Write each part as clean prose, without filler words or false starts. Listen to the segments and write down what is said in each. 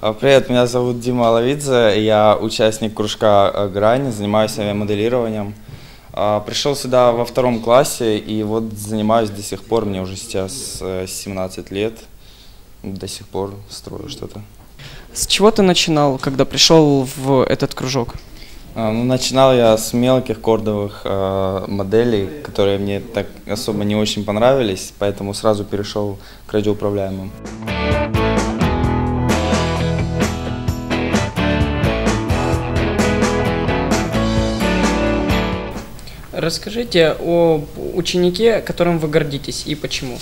Привет, меня зовут Дима Алавидзе, я участник кружка «Грань», занимаюсь авиамоделированием. Пришел сюда во 2 классе и вот занимаюсь до сих пор, мне уже сейчас 17 лет, до сих пор строю что-то. С чего ты начинал, когда пришел в этот кружок? Начинал я с мелких кордовых моделей, которые мне так особо не очень понравились, поэтому сразу перешел к радиоуправляемым. Расскажите о ученике, которым вы гордитесь, и почему.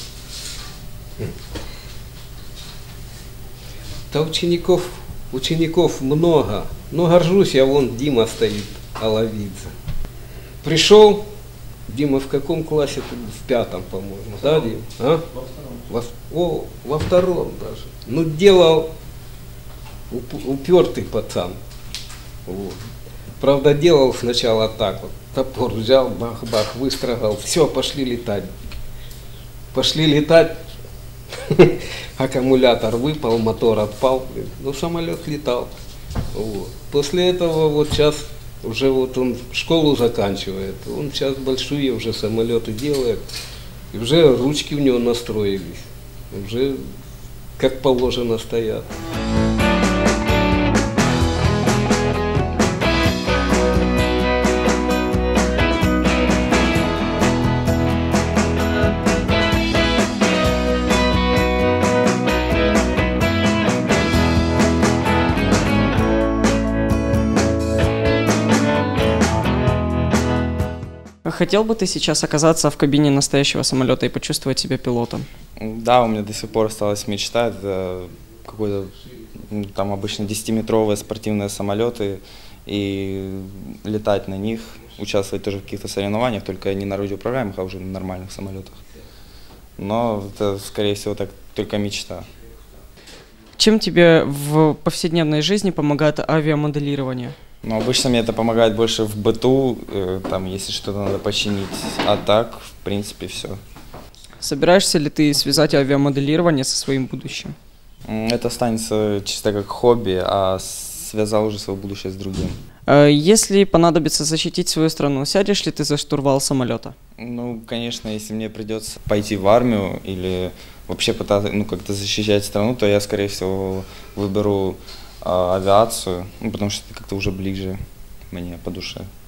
Да учеников много. Но горжусь я, вон Дима стоит, Алавидзе. Пришел, Дима в каком классе? В 5-м, по-моему, да, Дим? А? Во 2-м даже. Ну, делал упертый пацан. Вот. Правда, делал сначала так вот. Топор взял, бах-бах, выстрогал. Все, пошли летать. Пошли летать. Аккумулятор выпал, мотор отпал. Ну, самолет летал. Вот. После этого вот сейчас уже вот он школу заканчивает. Он сейчас большие уже самолеты делает. И уже ручки у него настроились. Уже как положено стоят. Хотел бы ты сейчас оказаться в кабине настоящего самолета и почувствовать себя пилотом? Да, у меня до сих пор осталась мечта. Это какой-то, там обычно 10-метровые спортивные самолеты, и летать на них, участвовать тоже в каких-то соревнованиях, только не на радиоуправляемых, а уже на нормальных самолетах. Но это, скорее всего, так только мечта. Чем тебе в повседневной жизни помогает авиамоделирование? Ну, обычно мне это помогает больше в быту, там, если что-то надо починить, а так, в принципе, все. Собираешься ли ты связать авиамоделирование со своим будущим? Это останется чисто как хобби, а связал уже свое будущее с другим. Если понадобится защитить свою страну, сядешь ли ты за штурвал самолета? Ну, конечно, если мне придется пойти в армию или вообще пытаться, как-то защищать страну, то я, скорее всего, выберу авиацию, потому что это как-то уже ближе мне по душе.